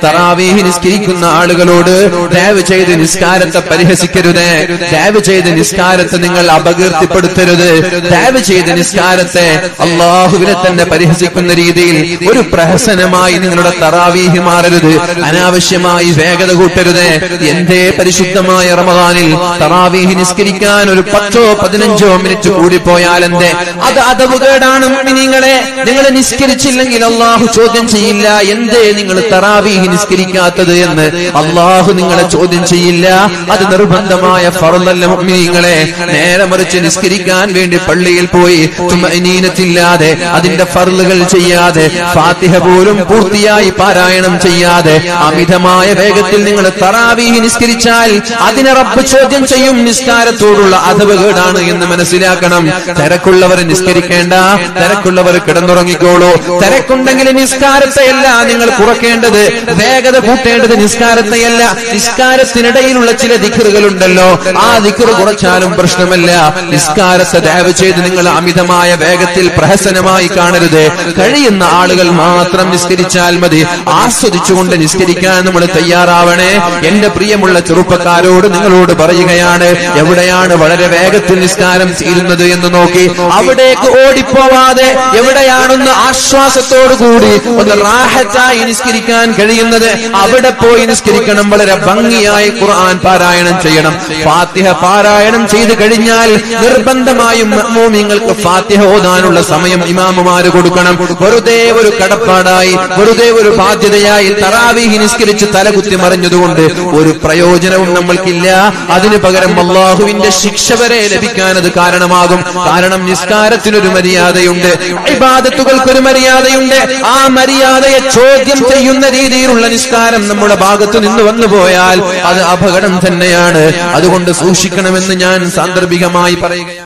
തറാവീഹ് നിസ്കരിക്കുന്ന ആളുകളോട് ദയവ് ചെയ്ത് നിസ്കാരത്തെ പരിഹസിക്കരുത്, ദയവ് ചെയ്ത് നിസ്കാരത്തെ നിങ്ങൾ അപകീർത്തിപ്പെടുത്തരുത്, ദയവ് ചെയ്ത് നിസ്കാരത്തെ അള്ളാഹുവിനെ തന്നെ പരിഹസിക്കുന്ന രീതിയിൽ ഒരു പ്രഹസനമായി നിങ്ങളുടെ തറാവീഹ് മാറരുത്. അനാവശ്യമായി വേഗത കൂട്ടരുത്. എന്തേ പരിശുദ്ധമായ റമദാനിൽ തറാവീഹ് നിസ്കരിക്കാൻ ഒരു 10-15 മിനിറ്റ് കൂടിപ്പോയാൽ എന്തേ? അത് അദബുകേടാണ് മുഅ്മിനീങ്ങളെ. നിങ്ങൾ നിസ്കരിച്ചില്ലെങ്കിൽ അള്ളാഹു ചോദ്യം ചെയ്യില്ല. എന്തേ നിങ്ങൾ തറാവീഹ് നിസ്കരിക്കാത്തത് എന്ന് അള്ളാഹു നിങ്ങളെ ചോദ്യം ചെയ്യില്ല. അത് നിർബന്ധമായ ഫർളല്ല മുഅ്മിനീങ്ങളെ. നേരെ മറിച്ച് നിസ്കരിക്കാൻ വേണ്ടി പള്ളിയിൽ പോയി തുമഅനീനത്തില്ലാതെ അതിന്റെ ഫർളുകൾ ചെയ്യാതെ ഫാത്തിഹ പോലും പൂർത്തിയായി പാരായണം ചെയ്യാതെ അമിതമായ വേഗത്തിൽ നിങ്ങൾ തറാവീഹ് നിസ്കരിച്ചാൽ അതിനെ റബ്ബ് ചോദ്യം ചെയ്യും. നിസ്കാരത്തോടുള്ള അദബുകേടാണ് എന്ന് മനസ്സിലാക്കണം. തിരക്കുള്ളവർ നിസ്കരിക്കേണ്ട, തിരക്കുള്ളവർ കിടന്നുറങ്ങിക്കോളൂ. തിരക്കുണ്ടെങ്കിൽ നിസ്കാരത്തെയല്ല നിങ്ങൾ കുറയ്ക്കേണ്ടത്, വേഗത കൂട്ടേണ്ടത് നിസ്കാരത്തെയല്ല. നിസ്കാരത്തിനിടയിലുള്ള ചില ദിക്റുകളുണ്ടല്ലോ, ആ ദിക്റ് കുറച്ചാലും പ്രശ്നമല്ല. നിസ്കാരത്തെ ദയവ് ചെയ്ത് നിങ്ങൾ അമിതമായ വേഗത്തിൽ പ്രഹസനമായി കാണരുത്. കഴിയുന്ന ആളുകൾ മാത്രം നിസ്കരിച്ചാൽ മതി. ആസ്വദിച്ചുകൊണ്ട് നിസ്കരിക്കാൻ നമ്മൾ തയ്യാറാവണേ. എന്റെ പ്രിയമുള്ള ചെറുപ്പക്കാരോട് നിങ്ങളോട് പറയുകയാണ്, എവിടെയാണ് വളരെ വേഗത്തിൽ നിസ്കാരം തീരുന്നത് എന്ന് നോക്കി അവിടേക്ക് ഓടിപ്പോവാതെ എവിടെയാണെന്ന് ആശ്വാസത്തോടുകൂടി ഒന്ന് റാഹത്തായി നിസ്കരിക്കാൻ കഴിയുന്നത് അവിടെ പോയി നിസ്കരിക്കണം. വളരെ ഭംഗിയായി ഖുർആൻ പാരായണം ചെയ്യണം. ഫാത്തിഹ പാരായണം ചെയ്ത് കഴിഞ്ഞാൽ നിർബന്ധമായും മുഅ്മിനീങ്ങൾക്ക് ഫാത്തിഹ ഓതാനുള്ള സമയം ഇമാമുമാര് കൊടുക്കണം. വെറുതെ ഒരു കടപ്പാടായി, വെറുതെ ഒരു ബാധ്യതയായി തറാവീഹ് നിസ്കരിച്ച് തലകുത്തി മറിഞ്ഞതുകൊണ്ട് ഒരു പ്രയോജനവും നമ്മൾക്കില്ല. അതിനു പകരം അല്ലാഹുവിന്റെ ശിക്ഷ വരെ ലഭിക്കാൻ അത് കാരണമാകും. കാരണം നിസ്കാരത്തിനൊരു മര്യാദയുണ്ട്, ഇബാദത്തുകൾക്കൊരു മര്യാദയുണ്ട്. ആ മര്യാദയെ ചോദ്യം ചെയ്യുന്ന രീതിയിലുള്ള നിസ്കാരം നമ്മുടെ ഭാഗത്ത് നിന്ന് വന്നുപോയാൽ അത് അപകടം തന്നെയാണ്. അതുകൊണ്ട് സൂക്ഷിക്കണമെന്ന് ഞാൻ സാന്ദർഭികമായി പറയുകയാണ്.